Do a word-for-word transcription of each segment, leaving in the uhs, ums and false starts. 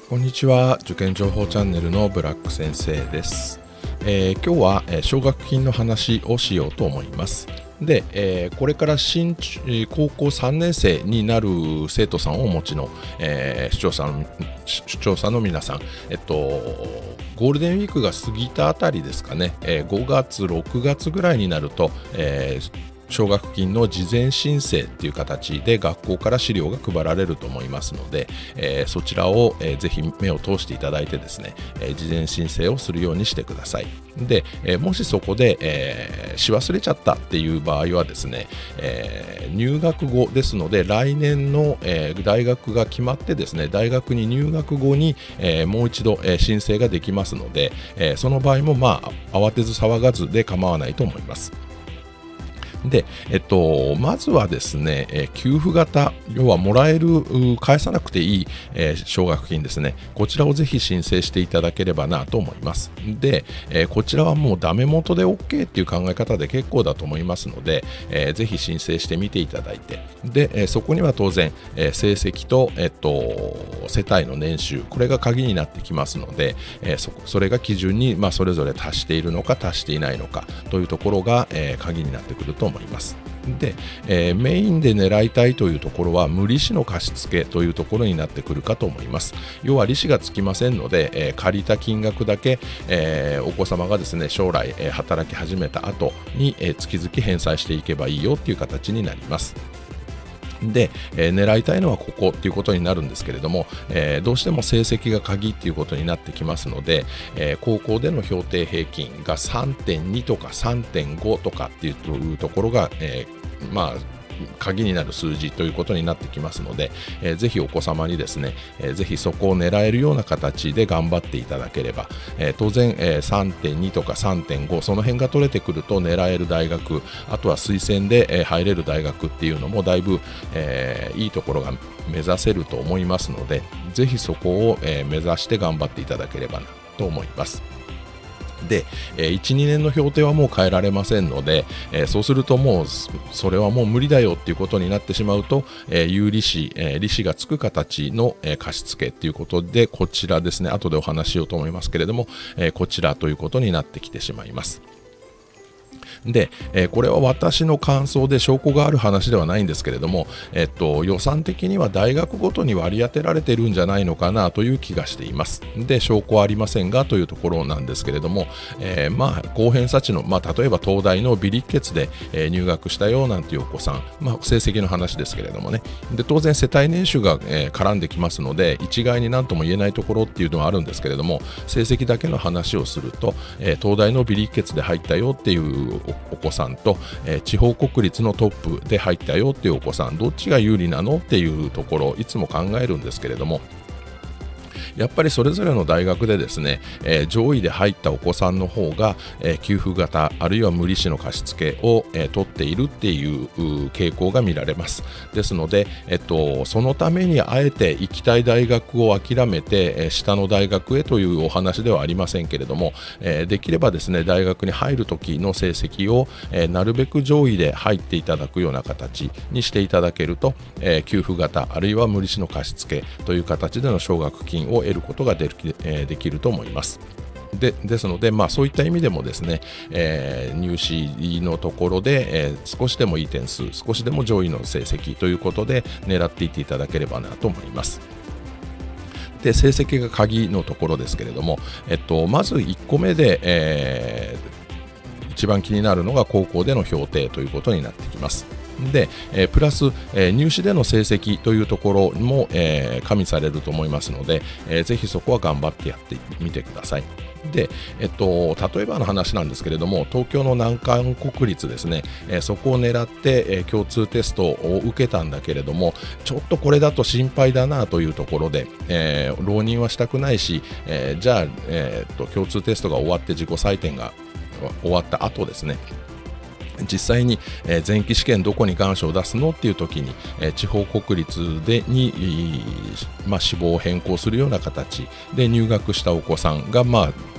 こんにちは。受験情報チャンネルのブラック先生です。えー、今日は、えー、奨学金の話をしようと思います。で、えー、これから新高校さんねん生になる生徒さんをお持ちの、えー、視聴者の視聴者の皆さん、えっと、ゴールデンウィークが過ぎたあたりですかね、えー、ごがつ、ろくがつぐらいになると、えー奨学金の事前申請っていう形で学校から資料が配られると思いますので、えー、そちらを、えー、ぜひ目を通していただいてですね、えー、事前申請をするようにしてください。で、えー、もしそこで、えー、し忘れちゃったっていう場合はですね、えー、入学後ですので来年の、えー、大学が決まってですね、大学に入学後に、えー、もう一度、えー、申請ができますので、えー、その場合もまあ慌てず騒がずで構わないと思います。で、えっと、まずはですね、えー、給付型、要はもらえる、返さなくていい、えー、奨学金ですね、こちらをぜひ申請していただければなと思います。で、えー、こちらはもうダメ元で OK っていう考え方で結構だと思いますので、えー、ぜひ申請してみていただいて、で、えー、そこには当然、えー、成績と、えっと、世帯の年収、これが鍵になってきますので、えー、そ, それが基準に、まあ、それぞれ達しているのか達していないのかというところが、えー、鍵になってくると思います。思います。で、えー、メインで狙いたいというところは無利子の貸付というところになってくるかと思います。要は利子がつきませんので、えー、借りた金額だけ、えー、お子様がですね将来、えー、働き始めた後に、えー、月々返済していけばいいよっていう形になります。で、えー、狙いたいのはここっていうことになるんですけれども、えー、どうしても成績が鍵っていうことになってきますので、えー、高校での評定平均が さんてんに とか さんてんご とかっていうところが、えー、まあ鍵になる数字ということになってきますので、えー、ぜひお子様にですね、えー、ぜひそこを狙えるような形で頑張っていただければ、えー、当然、えー、さんてんに とか さんてんご その辺が取れてくると狙える大学、あとは推薦で、えー、入れる大学っていうのもだいぶ、えー、いいところが目指せると思いますので、ぜひそこを、えー、目指して頑張っていただければなと思います。で、いち、にねんの評定はもう変えられませんので、えー、そうするともうそれはもう無理だよっていうことになってしまうと、えー、有利子、えー、利子がつく形の、えー、貸付っていうことで、こちらですね、後でお話ししようと思いますけれども、えー、こちらということになってきてしまいます。で、えー、これは私の感想で証拠がある話ではないんですけれども、えっと、予算的には大学ごとに割り当てられてるんじゃないのかなという気がしています。で、証拠はありませんがというところなんですけれども、えー、まあ高偏差値の、まあ、例えば東大の微力血で、えー、入学したよなんていうお子さん、まあ、成績の話ですけれどもね、で当然世帯年収が、えー、絡んできますので、一概に何とも言えないところっていうのはあるんですけれども、成績だけの話をすると、えー、東大の微力血で入ったよっていうお子さんと、えー、地方国立のトップで入ったよっていうお子さん、どっちが有利なのっていうところいつも考えるんですけれども、やっぱりそれぞれの大学でですね、えー、上位で入ったお子さんの方が、えー、給付型あるいは無利子の貸付を、えー、取っているっていう傾向が見られます。ですので、えっと、そのためにあえて行きたい大学を諦めて、えー、下の大学へというお話ではありませんけれども、えー、できればですね大学に入る時の成績を、えー、なるべく上位で入っていただくような形にしていただけると、えー、給付型あるいは無利子の貸付という形での奨学金を得ることができ、えー、できると思います。でですので、まあ、そういった意味でもですね、えー、入試のところで、えー、少しでもいい点数、少しでも上位の成績ということで狙っていっていただければなと思います。で、成績が鍵のところですけれども、えっと、まずいっこめで、えー、一番気になるのが高校での評定ということになってきます。で、えー、プラス、えー、入試での成績というところも、えー、加味されると思いますので、えー、ぜひそこは頑張ってやってみてください。で、えっと、例えばの話なんですけれども、東京の難関国立ですね、えー、そこを狙って、えー、共通テストを受けたんだけれども、ちょっとこれだと心配だなというところで、えー、浪人はしたくないし、えー、じゃあ、えー、っと共通テストが終わって自己採点が終わった後ですね、実際に、えー、前期試験どこに願書を出すのっていう時に、えー、地方国立でに、まあ、志望を変更するような形で入学したお子さんが、まあ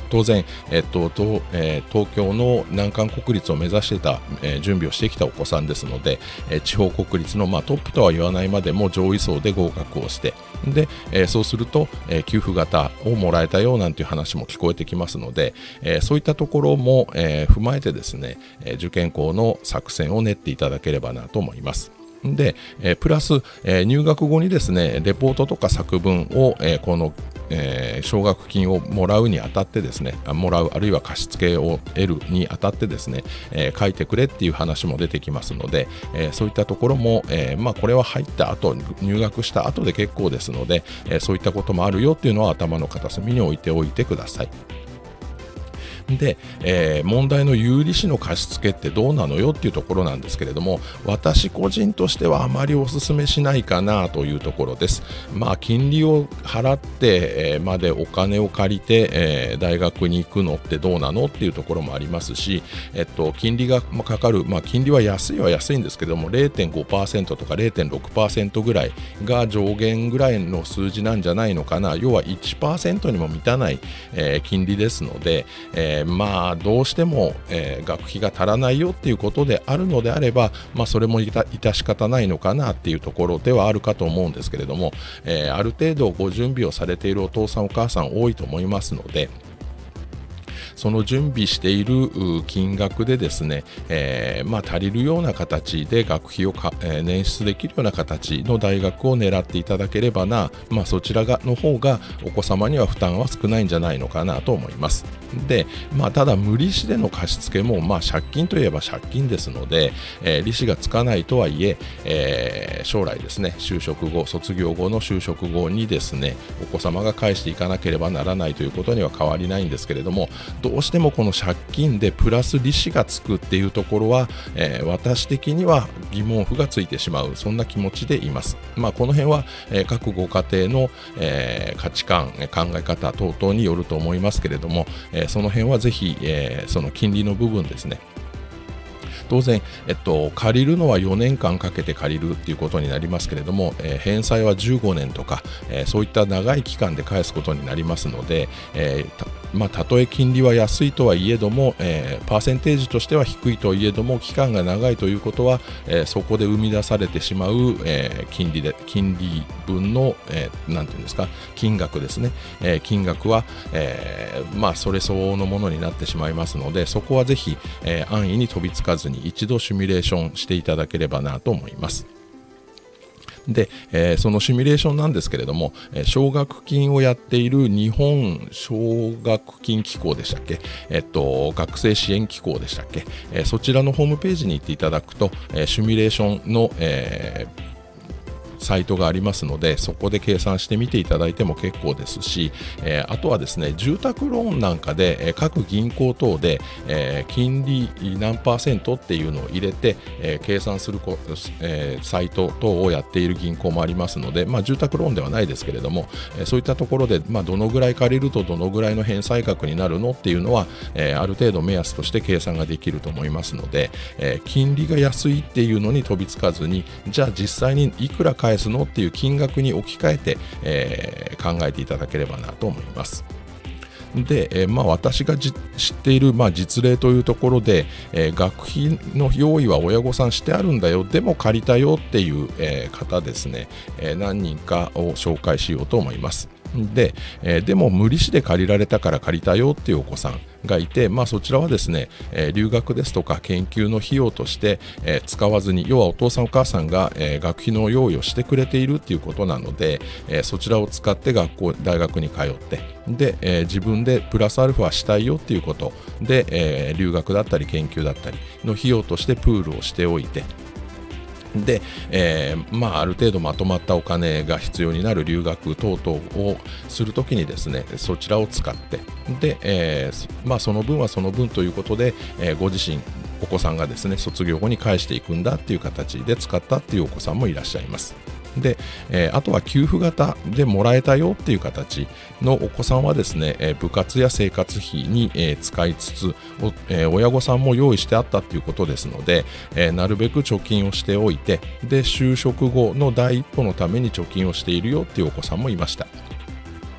当然、えっととえー、東京の難関国立を目指していた、えー、準備をしてきたお子さんですので、えー、地方国立の、まあ、トップとは言わないまでも上位層で合格をしてで、えー、そうすると、えー、給付型をもらえたよなんていう話も聞こえてきますので、えー、そういったところも、えー、踏まえてですね、えー、受験校の作戦を練っていただければなと思います。で、えー、プラス、えー、入学後にですねレポートとか作文を、えー、この、えー、奨学金をもらうにあたってですねもらうあるいは貸付を得るにあたってですね、えー、書いてくれっていう話も出てきますので、えー、そういったところも、えーまあ、これは入った後入学した後で結構ですので、えー、そういったこともあるよっていうのは頭の片隅に置いておいてください。で、えー、問題の有利子の貸付ってどうなのよっていうところなんですけれども、私個人としてはあまりお勧めしないかなというところです。まあ金利を払って、えー、までお金を借りて、えー、大学に行くのってどうなのっていうところもありますし、えっと、金利がかかる、まあ金利は安いは安いんですけども れいてんごパーセント とか れいてんろくパーセント ぐらいが上限ぐらいの数字なんじゃないのかな。要は いちパーセント にも満たない、えー、金利ですので、えーまあどうしても、えー、学費が足らないよっていうことであるのであれば、まあ、それもいた致し方ないのかなっていうところではあるかと思うんですけれども、えー、ある程度ご準備をされているお父さんお母さん多いと思いますので、その準備している金額でですね、えーまあ、足りるような形で学費をか、えー、捻出できるような形の大学を狙っていただければな、まあ、そちらがの方がお子様には負担は少ないんじゃないのかなと思います。で、まあ、ただ無利子での貸し付けも、まあ、借金といえば借金ですので、えー、利子がつかないとはいええー、将来ですね就職後卒業後の就職後にですねお子様が返していかなければならないということには変わりないんですけれども、どうしてもこの借金でプラス利子がつくっていうところは、えー、私的には疑問符がついてしまう、そんな気持ちでいます。まあ、この辺は、えー、各ご家庭の、えー、価値観考え方等々によると思いますけれども、えー、その辺はぜひ、えー、その金利の部分ですね、当然、えっと、借りるのはよねんかんかけて借りるっていうことになりますけれども、えー、返済はじゅうごねんとか、えー、そういった長い期間で返すことになりますので、えーたまあ、たとえ金利は安いとはいえども、えー、パーセンテージとしては低いといえども期間が長いということは、えー、そこで生み出されてしまう、えー、金利で金利分の、えー、なんていうんですか金額ですね、えー、金額は、えー、まあそれ相応のものになってしまいますので、そこはぜひ、えー、安易に飛びつかずに一度シミュレーションしていただければなと思います。で、えー、そのシミュレーションなんですけれども、えー、奨学金をやっている日本奨学金機構でしたっけ、えっと、学生支援機構でしたっけ、えー、そちらのホームページに行っていただくと、えー、シミュレーションの、えーサイトがありますので、そこで計算してみていただいても結構ですし、えー、あとはですね住宅ローンなんかで、えー、各銀行等で、えー、金利何パーセントっていうのを入れて、えー、計算するこ、えー、サイト等をやっている銀行もありますので、まあ、住宅ローンではないですけれども、えー、そういったところで、まあ、どのぐらい借りるとどのぐらいの返済額になるのっていうのは、えー、ある程度目安として計算ができると思いますので、えー、金利が安いっていうのに飛びつかずに、じゃあ実際にいくら返すのっていう金額に置き換えて、えー、考えていただければなと思います。で、えーまあ、私が知っている、まあ、実例というところで、えー、学費の用意は親御さんしてあるんだよ、でも借りたよっていう、えー、方ですね、えー、何人かを紹介しようと思います。で、えー、でも無利子で借りられたから借りたよっていうお子さんがいて、まあ、そちらはですね、えー、留学ですとか研究の費用として、えー、使わずに、要はお父さんお母さんが、えー、学費の用意をしてくれているっていうことなので、えー、そちらを使って学校大学に通ってで、えー、自分でプラスアルファしたいよっていうことで、えー、留学だったり研究だったりの費用としてプールをしておいて、で、えーまあ、ある程度まとまったお金が必要になる留学等々をするときにですね、そちらを使ってで、えーまあ、その分はその分ということで、えー、ご自身お子さんがですね卒業後に返していくんだっていう形で使ったっていうお子さんもいらっしゃいます。で、えー、あとは給付型でもらえたよっていう形のお子さんはですね、えー、部活や生活費に、えー、使いつつお、えー、親御さんも用意してあったっていうことですので、えー、なるべく貯金をしておいて、で就職後の第一歩のために貯金をしているよっていうお子さんもいました。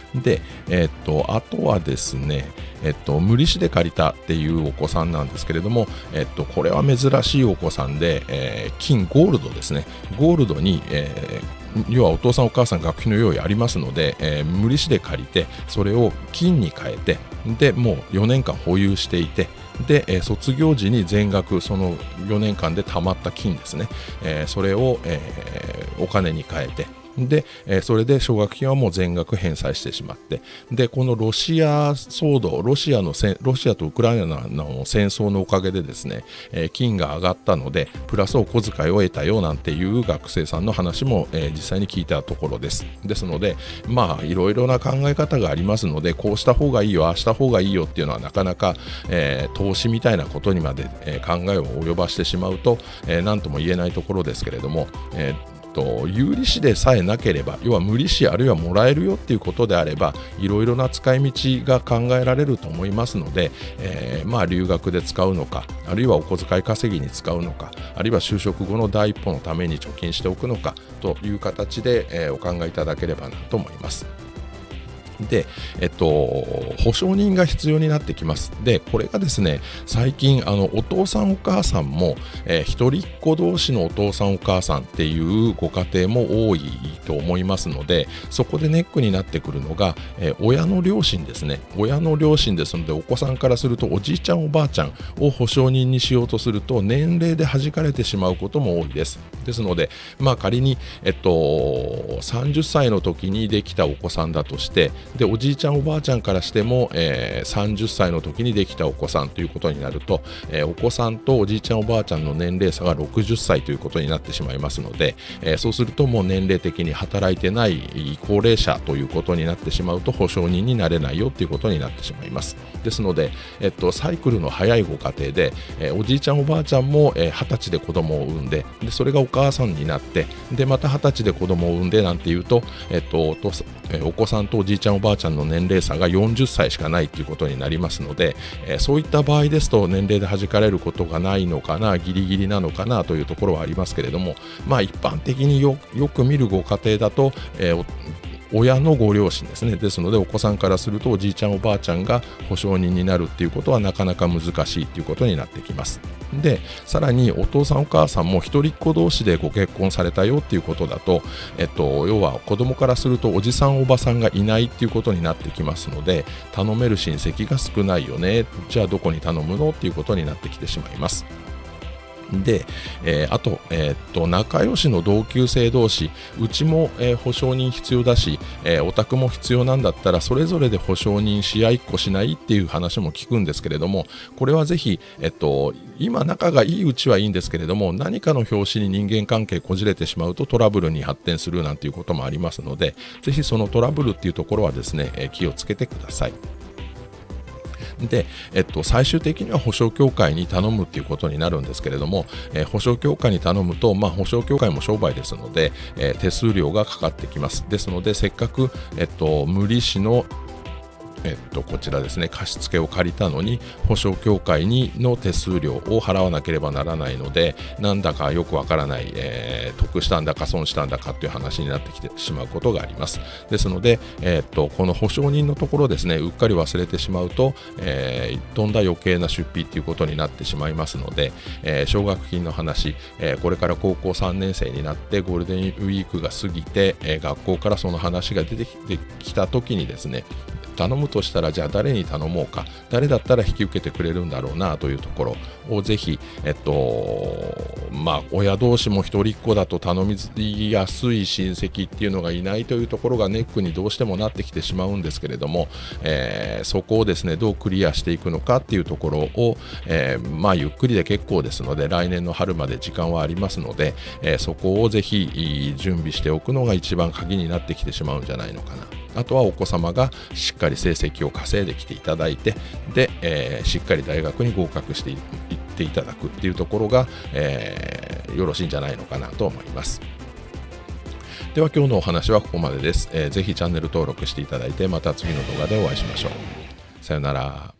で、えっと、あとはですね、えっと、無利子で借りたっていうお子さんなんですけれども、えっと、これは珍しいお子さんで、えー、金ゴールドですね、ゴールドに、えー、要はお父さんお母さん学費の用意ありますので、えー、無利子で借りてそれを金に変えて、でもうよねんかん保有していて、で、えー、卒業時に全額そのよねんかんで貯まった金ですね、えー、それを、えー、お金に変えて、で、えー、それで奨学金はもう全額返済してしまって、でこのロシア騒動、ロシアのせロシアとウクライナの戦争のおかげでですね、えー、金が上がったのでプラスお小遣いを得たよなんていう学生さんの話も、えー、実際に聞いたところです。ですので、まあいろいろな考え方がありますので、こうした方がいいよ、ああした方がいいよっていうのはなかなか、えー、投資みたいなことにまで、えー、考えを及ばしてしまうと、えー、何とも言えないところですけれども、えーと有利子でさえなければ、要は無利子あるいはもらえるよっていうことであれば、いろいろな使い道が考えられると思いますので、えー、まあ留学で使うのか、あるいはお小遣い稼ぎに使うのか、あるいは就職後の第一歩のために貯金しておくのかという形で、えー、お考えいただければなと思います。で、えっと、保証人が必要になってきます。で、これがですね、最近あのお父さんお母さんも、えー、一人っ子同士のお父さんお母さんっていうご家庭も多いと思いますので、そこでネックになってくるのが、えー、親の両親ですね。親の両親ですので、お子さんからするとおじいちゃんおばあちゃんを保証人にしようとすると年齢で弾かれてしまうことも多いです。ですので、まあ仮に、えっと、さんじゅっさいの時にできたお子さんだとして、でおじいちゃんおばあちゃんからしても、えー、さんじゅっさいの時にできたお子さんということになると、えー、お子さんとおじいちゃんおばあちゃんの年齢差がろくじゅっさいということになってしまいますので、えー、そうするともう年齢的に働いてない高齢者ということになってしまうと保証人になれないよということになってしまいます。ですので、えっと、サイクルの早いご家庭で、えー、おじいちゃんおばあちゃんも二十、えー、歳で子供を産んで、でそれがお母さんになって、でまた二十歳で子供を産んでなんていうと、えっと、お父さんお子さんとおじいちゃんおばあちゃんの年齢差がよんじゅっさいしかないということになりますので、えー、そういった場合ですと年齢で弾かれることがないのかな、ギリギリなのかなというところはありますけれども、まあ一般的に よ, よく見るご家庭だと、えー親のご両親ですね。ですのでお子さんからするとおじいちゃんおばあちゃんが保証人になるっていうことはなかなか難しいっていうことになってきます。でさらにお父さんお母さんも一人っ子同士でご結婚されたよっていうことだと、えっと、要は子供からするとおじさんおばさんがいないっていうことになってきますので、頼める親戚が少ないよね、じゃあどこに頼むのっていうことになってきてしまいます。で、えー、あと、えー、っと仲良しの同級生同士、うちも、えー、保証人必要だし、えー、お宅も必要なんだったらそれぞれで保証人し合いっこしないっていう話も聞くんですけれども、これはぜひ、えっと、今仲がいいうちはいいんですけれども、何かの拍子に人間関係こじれてしまうとトラブルに発展するなんていうこともありますので、ぜひそのトラブルっていうところはですね、えー、気をつけてください。で、えっと、最終的には保証協会に頼むっていうことになるんですけれども、えー、保証協会に頼むと、まあ、保証協会も商売ですので、えー、手数料がかかってきます。ですので、せっかく、えっと、無利子のえっと、こちらですね、貸付を借りたのに保証協会にの手数料を払わなければならないので、なんだかよくわからない、えー、得したんだか損したんだかという話になってきてしまうことがあります。ですので、えっと、この保証人のところですね、うっかり忘れてしまうと、えー、とんだ余計な出費ということになってしまいますので、えー、奨学金の話、えー、これから高校さんねん生になってゴールデンウィークが過ぎて、えー、学校からその話が出てきた時にですね、頼むとしたらじゃあ誰に頼もうか、誰だったら引き受けてくれるんだろうなというところをぜひ、えっとまあ、親同士も一人っ子だと頼みやすい親戚っていうのがいないというところがネックにどうしてもなってきてしまうんですけれども、えー、そこをですねどうクリアしていくのかっていうところを、えーまあ、ゆっくりで結構ですので、来年の春まで時間はありますので、えー、そこをぜひ準備しておくのが一番鍵になってきてしまうんじゃないのかな。あとはお子様がしっかり成績を稼いできていただいて、で、えー、しっかり大学に合格していっていただくっていうところが、えー、よろしいんじゃないのかなと思います。では今日のお話はここまでです。えー、ぜひチャンネル登録していただいて、また次の動画でお会いしましょう。さよなら。